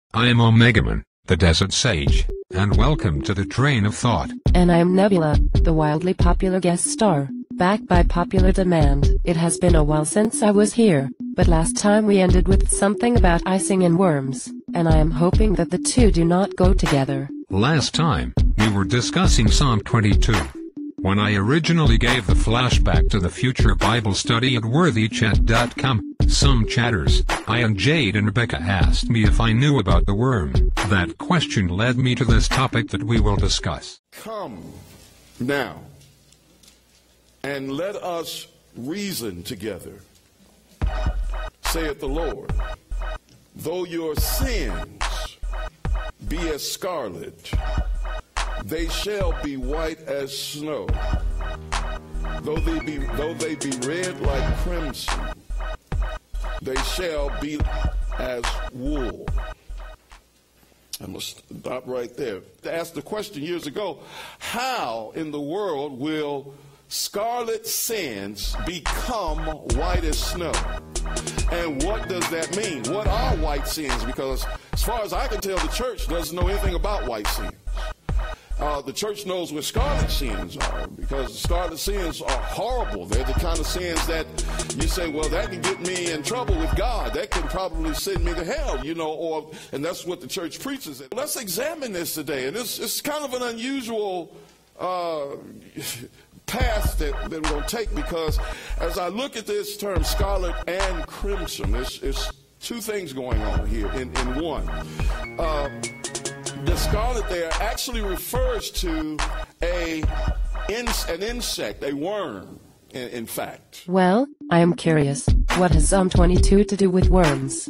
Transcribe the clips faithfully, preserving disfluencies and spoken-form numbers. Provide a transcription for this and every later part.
I am Omegaman, the Desert Sage, and welcome to the Train of Thought. And I am Nebula, the wildly popular guest star, back by popular demand. It has been a while since I was here, but last time we ended with something about icing and worms, and I am hoping that the two do not go together. Last time, we were discussing Psalm twenty-two. When I originally gave the flashback to the future Bible study at worthy chat dot com, some chatters, I and Jade and Rebecca, asked me if I knew about the worm. That question led me to this topic that we will discuss. Come now, and let us reason together, saith the Lord. Though your sins be as scarlet, they shall be white as snow. Though they be, though they be red like crimson, they shall be as wool. I'm going to stop right there. To ask the question years ago, how in the world will scarlet sins become white as snow? And what does that mean? What are white sins? Because as far as I can tell, the church doesn't know anything about white sins. Uh, the church knows what scarlet sins are, because scarlet sins are horrible. They're the kind of sins that you say, well, that can get me in trouble with God. That can probably send me to hell, you know, or, and that's what the church preaches. Let's examine this today. And it's, it's kind of an unusual uh, path that, that we're going to take, because as I look at this term scarlet and crimson, there's, there's two things going on here in, in one. Uh, The scarlet there actually refers to a in, an insect, a worm, in, in fact. Well, I am curious, what has Psalm twenty-two to do with worms?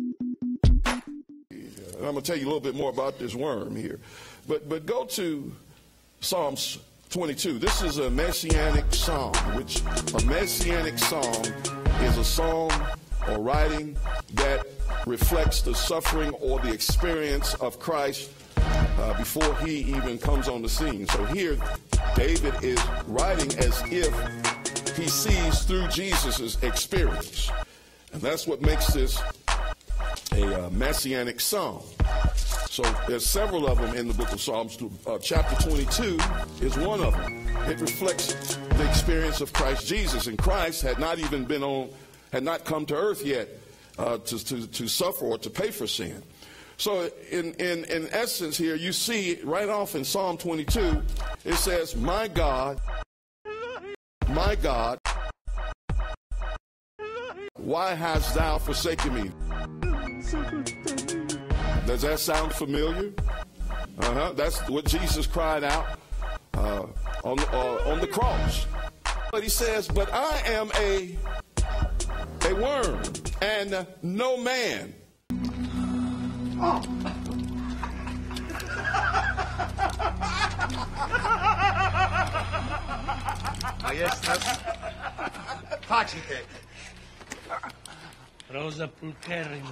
I'm going to tell you a little bit more about this worm here. But, but go to Psalms twenty-two. This is a messianic psalm, which a messianic psalm is a psalm or writing that reflects the suffering or the experience of Christ uh, before he even comes on the scene. So here, David is writing as if he sees through Jesus' experience. And that's what makes this a uh, messianic psalm. So there's several of them in the book of Psalms. Uh, chapter twenty-two is one of them. It reflects the experience of Christ Jesus. And Christ had not even been on, had not come to earth yet uh, to, to, to suffer or to pay for sin. So in, in, in essence here, you see right off in Psalm twenty-two, it says, my God, my God, why hast thou forsaken me? Does that sound familiar? Uh-huh. That's what Jesus cried out uh, on, uh, on the cross. But he says, but I am a, a worm and no man. Oh. A estas facite. Rosa pulcherrima.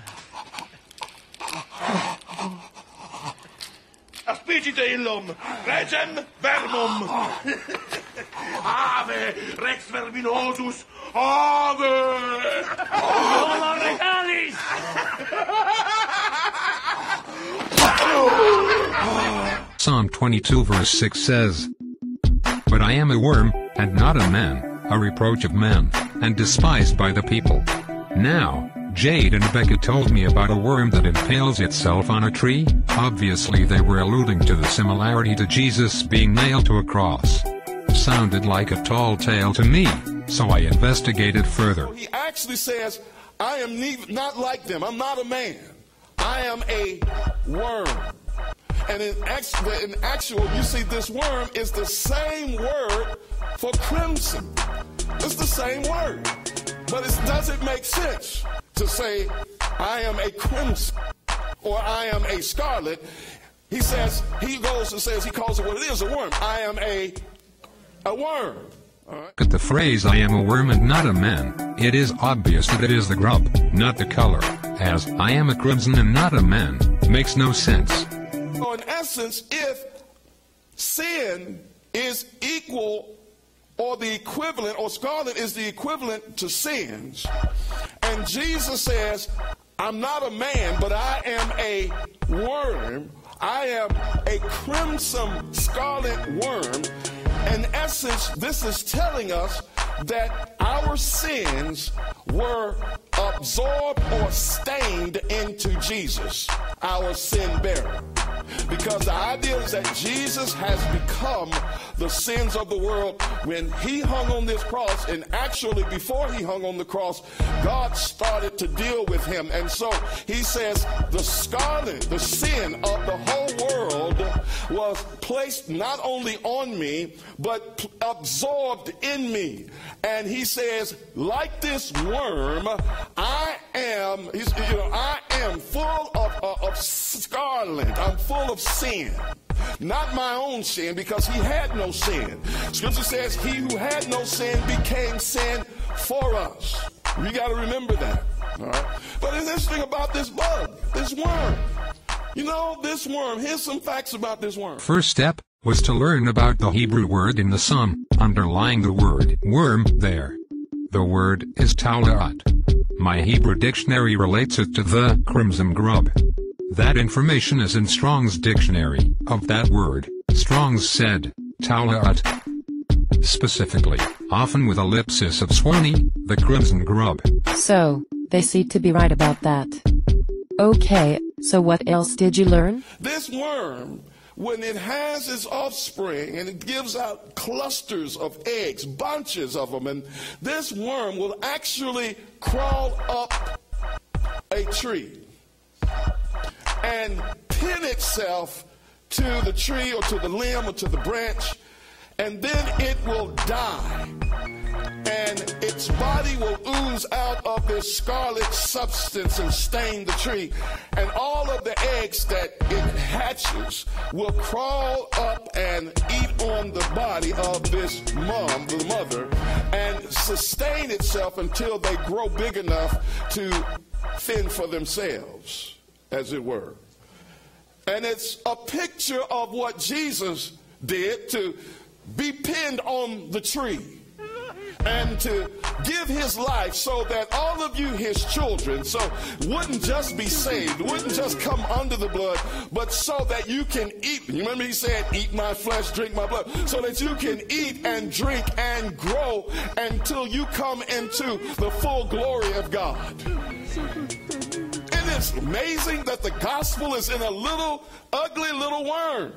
Aspicite illum, regem vermum. Ave, rex verminosus, ave. Hola regalis. Psalm twenty-two verse six says, but I am a worm, and not a man, a reproach of men, and despised by the people. Now, Jade and Becca told me about a worm that impales itself on a tree. Obviously they were alluding to the similarity to Jesus being nailed to a cross. Sounded like a tall tale to me, so I investigated further. He actually says, I am not like them. I'm not a man. I am a worm. And in, actual, in actual, you see, this worm is the same word for crimson. It's the same word. But it doesn't make sense to say, I am a crimson or I am a scarlet. He says, he goes and says, he calls it what it is, a worm. I am a, a worm. All right. Look at the phrase, I am a worm and not a man. It is obvious that it is the grub, not the color, as I am a crimson and not a man. Makes no sense. So in essence, if sin is equal or the equivalent, or scarlet is the equivalent to sins, and Jesus says, I'm not a man, but I am a worm. I am a crimson scarlet worm. In essence, this is telling us that our sins were absorbed or stained into Jesus, our sin bearer. Because the idea is that Jesus has become the sins of the world when he hung on this cross, and actually before he hung on the cross, God started to deal with him. And so he says the scarlet, the sin of the whole world was placed not only on me, but absorbed in me. And he says, like this worm, I am, he's, you know, I am full of, of, of scarlet. I'm full of sin. Not my own sin, because he had no sin. Scripture says he who had no sin became sin for us. We got to remember that. All right. But it's interesting about this bug, this worm. You know, this worm, here's some facts about this worm. First step was to learn about the Hebrew word in the psalm, underlying the word worm there. The word is taulat. My Hebrew dictionary relates it to the crimson grub. That information is in Strong's dictionary of that word. Strong's said, taulat. Specifically, often with ellipsis of Swanee, the crimson grub. So, they seem to be right about that. Okay, so what else did you learn? This worm, when it has its offspring and it gives out clusters of eggs, bunches of them, and this worm will actually crawl up a tree and pin itself to the tree or to the limb or to the branch, and then it will die. And its body will ooze out of this scarlet substance and stain the tree. And all of the eggs that it hatches will crawl up and eat on the body of this mom, the mother, and sustain itself until they grow big enough to fend for themselves, as it were. And it's a picture of what Jesus did, to be pinned on the tree and to give his life so that all of you, his children, so wouldn't just be saved, wouldn't just come under the blood, but so that you can eat. You remember he said, eat my flesh, drink my blood, so that you can eat and drink and grow until you come into the full glory of God. It is amazing that the gospel is in a little, ugly little worm.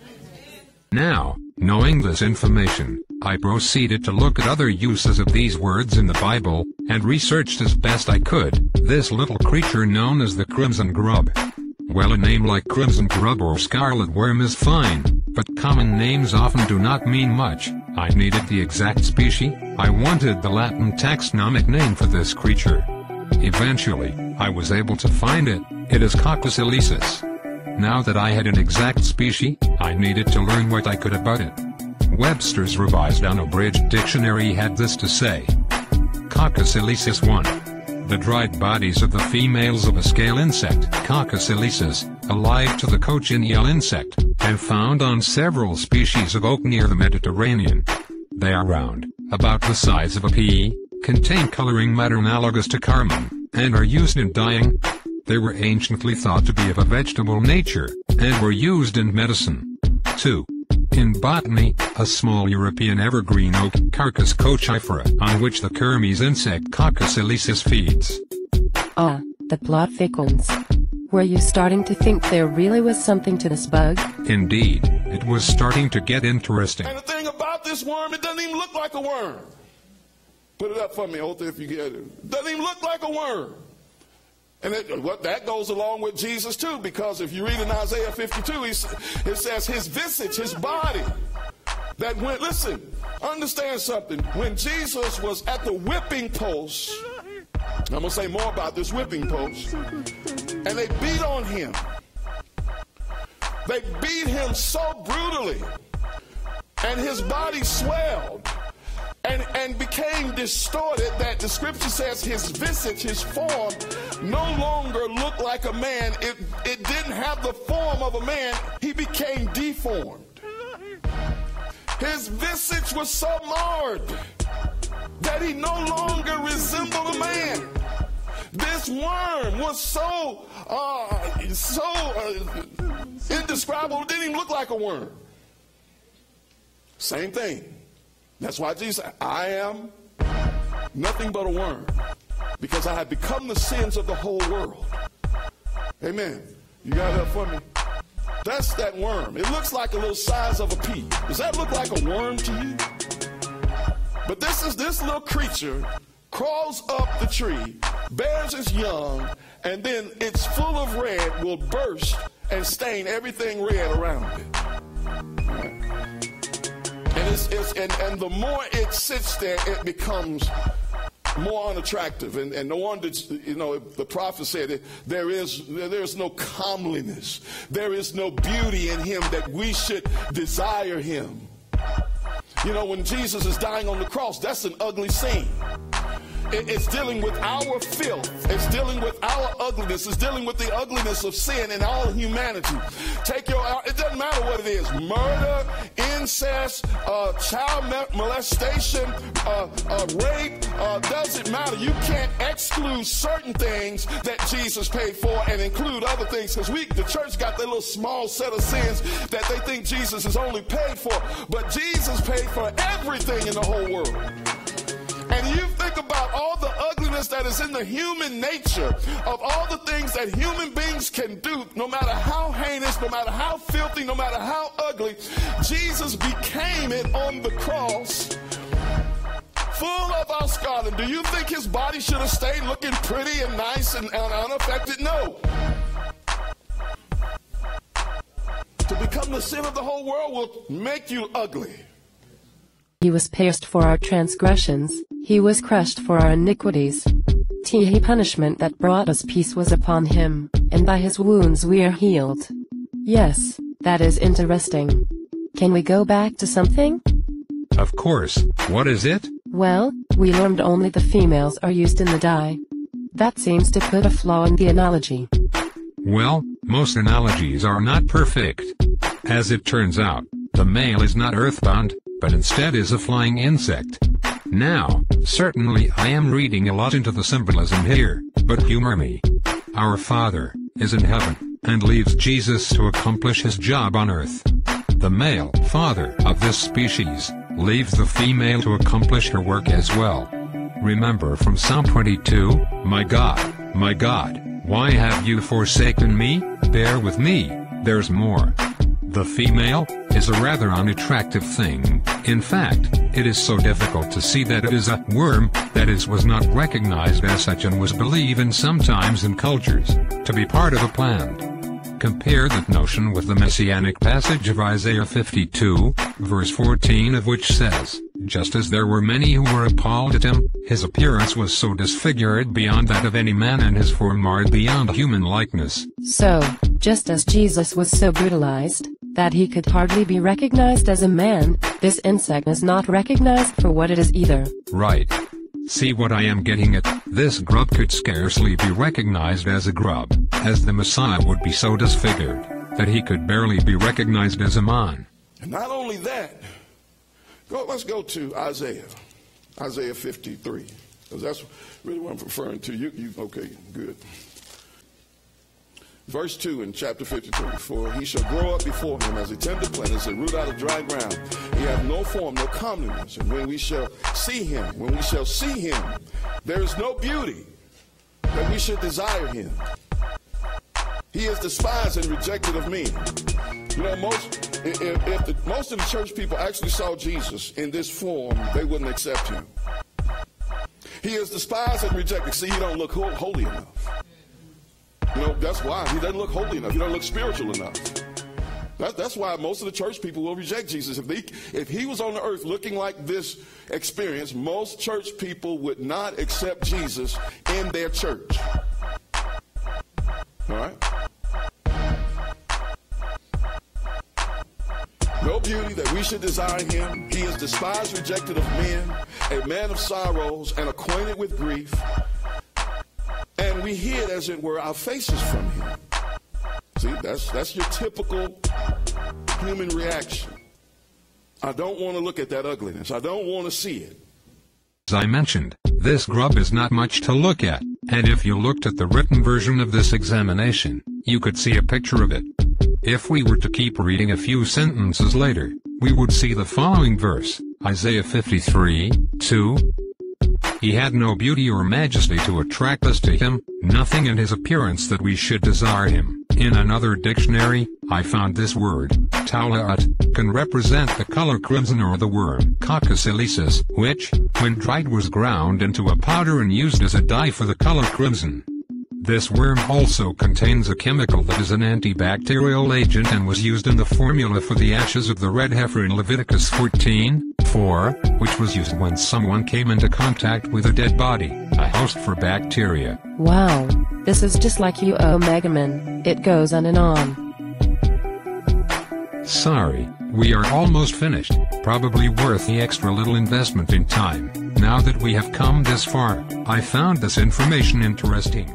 Now, knowing this information, I proceeded to look at other uses of these words in the Bible, and researched as best I could this little creature known as the crimson grub. Well, a name like crimson grub or scarlet worm is fine, but common names often do not mean much. I needed the exact species. I wanted the Latin taxonomic name for this creature. Eventually, I was able to find it. It is Coccus ilicis. Now that I had an exact species, I needed to learn what I could about it. Webster's Revised Unabridged Dictionary had this to say. Coccus ilicis one. The dried bodies of the females of a scale insect, Coccus ilicis, allied to the cochineal insect, and found on several species of oak near the Mediterranean. They are round, about the size of a pea, contain coloring matter analogous to carmine, and are used in dyeing. They were anciently thought to be of a vegetable nature, and were used in medicine. two. In botany, a small European evergreen oak, Carcas cochifera, on which the Kermes insect Coccus ilicis feeds. Ah, the plot thickens. Were you starting to think there really was something to this bug? Indeed, it was starting to get interesting. And the thing about this worm, it doesn't even look like a worm. Put it up for me, Otha, if you get it. It doesn't even look like a worm. And it, what, that goes along with Jesus too, because if you read in Isaiah fifty-two, he, it says his visage, his body, that went, listen, understand something. When Jesus was at the whipping post, I'm going to say more about this whipping post, and they beat on him. They beat him so brutally, and his body swelled. And, and became distorted, that the scripture says his visage, his form, no longer looked like a man. It, it didn't have the form of a man. He became deformed. His visage was so marred that he no longer resembled a man. This worm was so, uh, so uh, indescribable, it didn't even look like a worm. Same thing. That's why Jesus said, I am nothing but a worm, because I have become the sins of the whole world. Amen. You got that for me? That's that worm. It looks like a little size of a pea. Does that look like a worm to you? But this is this little creature crawls up the tree, bears its young, and then it's full of red, will burst and stain everything red around it. And, it's, it's, and, and the more it sits there, it becomes more unattractive. And, and no wonder, you know, the prophet said that there is, there is no comeliness. There is no beauty in him that we should desire him. You know, when Jesus is dying on the cross, that's an ugly scene. It's dealing with our filth. It's dealing with our ugliness. It's dealing with the ugliness of sin in all humanity. Take your, it doesn't matter what it is. Murder, incest, uh, child molestation, uh, uh, rape, uh, doesn't matter. You can't exclude certain things that Jesus paid for and include other things, because we, the church got that little small set of sins that they think Jesus is only paid for. But Jesus paid for everything in the whole world. And you think about all the ugliness that is in the human nature, of all the things that human beings can do, no matter how heinous, no matter how filthy, no matter how ugly, Jesus became it on the cross, full of our scarlet. Do you think his body should have stayed looking pretty and nice and, and unaffected? No. To become the sin of the whole world will make you ugly. He was pierced for our transgressions, he was crushed for our iniquities. The punishment that brought us peace was upon him, and by his wounds we are healed. Yes, that is interesting. Can we go back to something? Of course. What is it? Well, we learned only the females are used in the dye. That seems to put a flaw in the analogy. Well, most analogies are not perfect. As it turns out, the male is not earthbound, but instead is a flying insect. Now, certainly I am reading a lot into the symbolism here, but humor me. Our Father is in heaven, and leaves Jesus to accomplish his job on earth. The male father of this species leaves the female to accomplish her work as well. Remember from Psalm twenty-two, My God, my God, why have you forsaken me? Bear with me, there's more. The female is a rather unattractive thing. In fact, it is so difficult to see that it is a worm that is was not recognized as such and was believed in sometimes in cultures to be part of a plan. Compare that notion with the messianic passage of Isaiah fifty-two, verse fourteen, of which says, just as there were many who were appalled at him, his appearance was so disfigured beyond that of any man and his form marred beyond human likeness. So, just as Jesus was so brutalized that he could hardly be recognized as a man, this insect is not recognized for what it is either. Right. See what I am getting at? This grub could scarcely be recognized as a grub, as the Messiah would be so disfigured that he could barely be recognized as a man. And not only that, go, let's go to Isaiah, Isaiah fifty-three, because that's really what I'm referring to. You, you, okay, good. Verse two in chapter fifty-three, for he shall grow up before him as a tender plant, as a root out of dry ground. He hath no form, no comeliness. And when we shall see him, when we shall see him, there is no beauty that we should desire him. He is despised and rejected of men. You know, most if, if the, most of the church people actually saw Jesus in this form, they wouldn't accept him. He is despised and rejected. See, he don't look holy enough. You know, that's why. He doesn't look holy enough. He doesn't look spiritual enough. That, that's why most of the church people will reject Jesus. If, they, if he was on the earth looking like this experience, most church people would not accept Jesus in their church. All right? No beauty that we should desire him. He is despised, rejected of men, a man of sorrows, and acquainted with grief. And we hid, as it were, our faces from him. See, that's, that's your typical human reaction. I don't want to look at that ugliness. I don't want to see it. As I mentioned, this grub is not much to look at, And if you looked at the written version of this examination, you could see a picture of it. If we were to keep reading a few sentences later, we would see the following verse, Isaiah fifty-three, two. He had no beauty or majesty to attract us to him, nothing in his appearance that we should desire him. In another dictionary, I found this word, talaat, can represent the color crimson or the worm Coccus ilicis, which, when dried, was ground into a powder and used as a dye for the color crimson. This worm also contains a chemical that is an antibacterial agent and was used in the formula for the ashes of the red heifer in Leviticus fourteen, four, which was used when someone came into contact with a dead body, a host for bacteria. Wow, this is just like you, Omega Man. It goes on and on. Sorry, we are almost finished, probably worth the extra little investment in time. Now that we have come this far, I found this information interesting.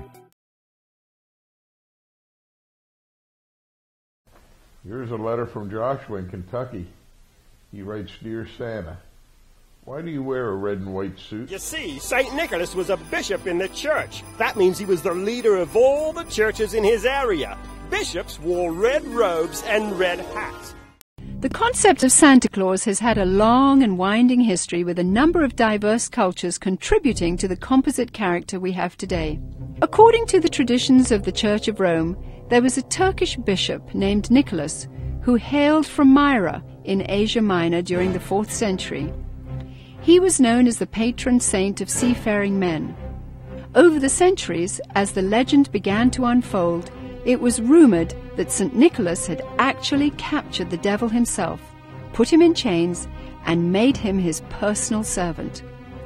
Here's a letter from Joshua in Kentucky. He writes, Dear Santa, why do you wear a red and white suit? You see, Saint Nicholas was a bishop in the church. That means he was the leader of all the churches in his area. Bishops wore red robes and red hats. The concept of Santa Claus has had a long and winding history, with a number of diverse cultures contributing to the composite character we have today. According to the traditions of the Church of Rome, there was a Turkish bishop named Nicholas who hailed from Myra in Asia Minor during the fourth century. He was known as the patron saint of seafaring men. Over the centuries, as the legend began to unfold, it was rumored that Saint Nicholas had actually captured the devil himself, put him in chains, and made him his personal servant.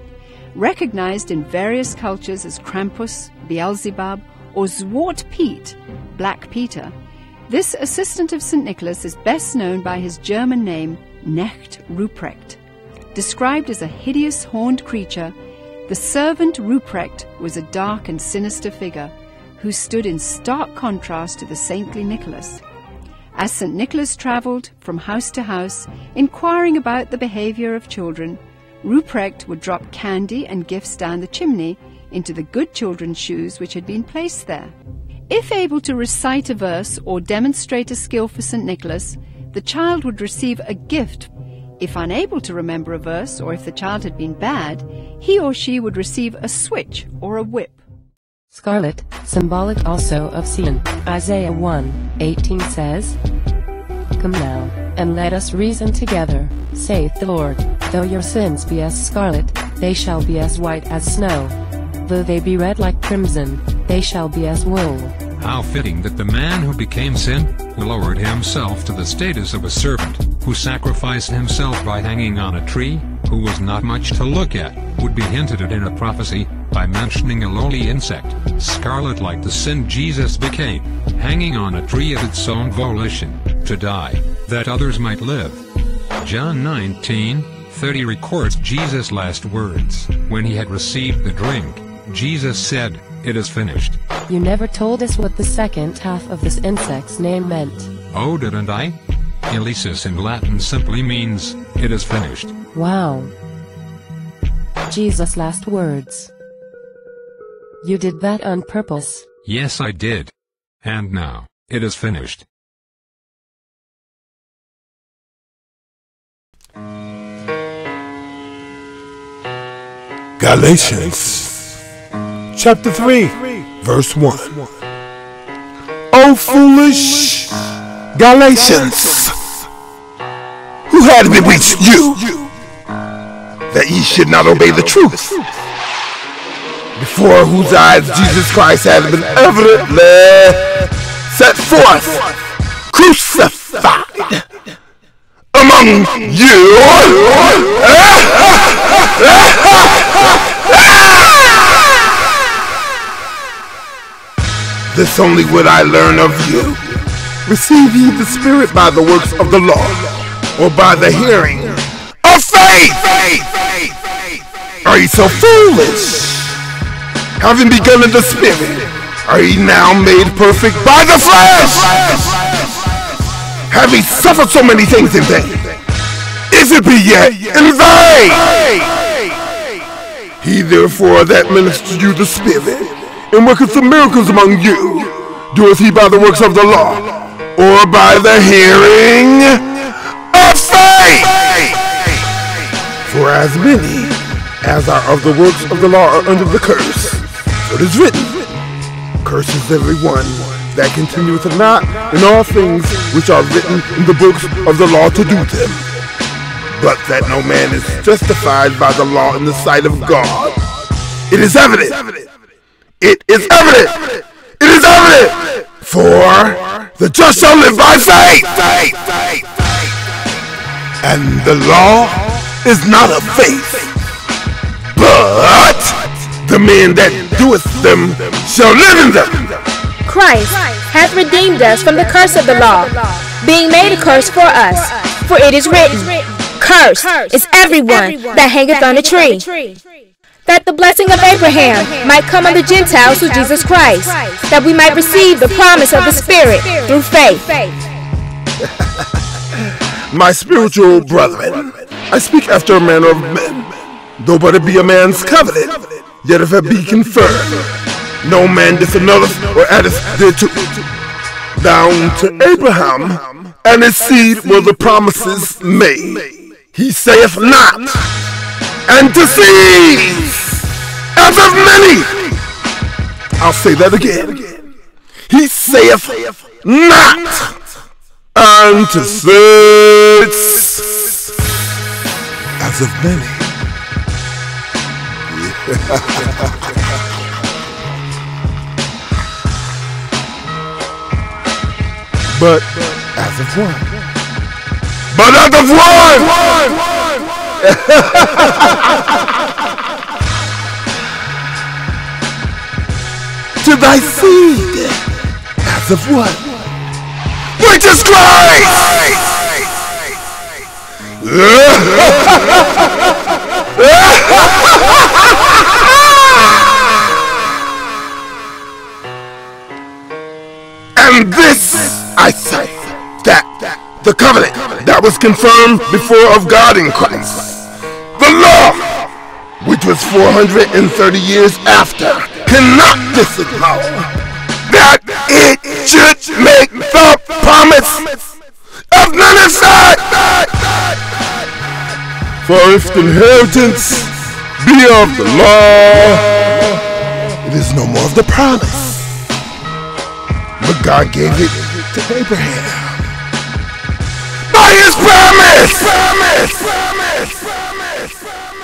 Recognized in various cultures as Krampus, Beelzebub, or Zwart Piet, Black Peter, this assistant of Saint Nicholas is best known by his German name, Knecht Ruprecht. Described as a hideous horned creature, the servant Ruprecht was a dark and sinister figure who stood in stark contrast to the saintly Nicholas. As Saint Nicholas traveled from house to house, inquiring about the behavior of children, Ruprecht would drop candy and gifts down the chimney into the good children's shoes which had been placed there. If able to recite a verse or demonstrate a skill for Saint Nicholas, the child would receive a gift. If unable to remember a verse, or if the child had been bad, he or she would receive a switch or a whip. Scarlet, symbolic also of sin. Isaiah one, eighteen says, Come now, and let us reason together, saith the Lord. Though your sins be as scarlet, they shall be as white as snow. Though they be red like crimson, they shall be as wool. How fitting that the man who became sin, who lowered himself to the status of a servant, who sacrificed himself by hanging on a tree, who was not much to look at, would be hinted at in a prophecy, by mentioning a lowly insect, scarlet like the sin Jesus became, hanging on a tree of its own volition, to die, that others might live. John nineteen, thirty records Jesus' last words. When he had received the drink, Jesus said, It is finished. You never told us what the second half of this insect's name meant. Oh, didn't I? Ilicis in Latin simply means, it is finished. Wow. Jesus' last words. You did that on purpose. Yes, I did. And now, it is finished. Galatians chapter three, verse one. O foolish Galatians, who had bewitched you, that ye should not obey the truth, before whose eyes Jesus Christ has been evidently set forth, crucified among you. This only would I learn of you. Receive ye the Spirit by the works of the law, or by the hearing of faith? Are ye so foolish? Having begun in the Spirit, are ye now made perfect by the flesh? Having suffered so many things in vain, if it be yet in vain? He therefore that ministered you the Spirit and worketh some miracles among you? Doeth he by the works of the law, or by the hearing of faith? For as many as are of the works of the law are under the curse. So it is written, cursed is everyone that continueth not in all things which are written in the books of the law to do them. But that no man is justified by the law in the sight of God. It is evident. It is evident. It is evident. For the just shall live by faith. And the law is not of faith, but the man that doeth them shall live in them. Christ hath redeemed us from the curse of the law, being made a curse for us. For it is written, cursed is everyone that hangeth on a tree, that the blessing of Abraham might come on the Gentiles through Jesus Christ, that we might receive the promise of the Spirit through faith. My spiritual brethren, I speak after a manner of men, though but it be a man's covenant, yet if it be confirmed, no man disannulleth or addeth thereto. Down to Abraham and his seed were the promises made. He saith not, and to seeds as of many. I'll say that again. He saith not, and to seeds as of many. But as of one. But as of one! To thy seed, as of what? Which is Christ! And this I say, that the covenant that was confirmed before of God in Christ, the law, which was four hundred thirty years after, cannot disavow that it should make the promise of none effect. For if the inheritance be of the law, it is no more of the promise. But God gave it to Abraham by his promise. Promise, promise, promise, promise.